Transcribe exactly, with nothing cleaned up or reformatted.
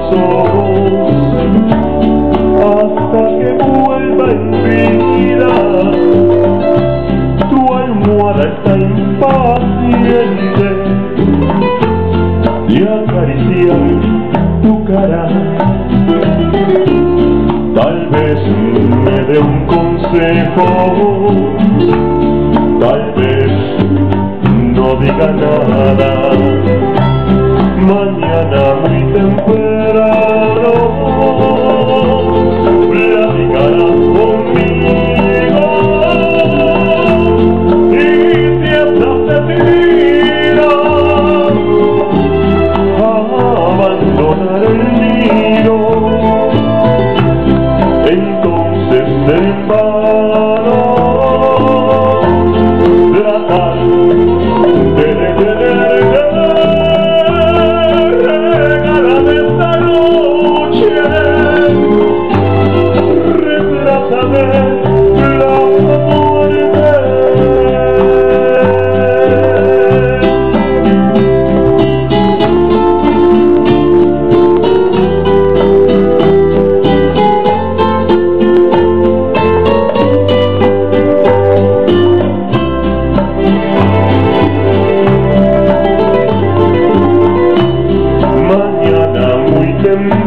ojos hasta que vuelva en vida. Tu almohada está impaciente de acariciar tu cara. Tal vez me dé un consejo, tal vez no diga nada. Mañana muy temprano platicará conmigo, y si estás decidida a abandonar el nido, entonces en vano tratar de detenerte. Regálame esta noche, retrátame la muerte. Mañana muy temprano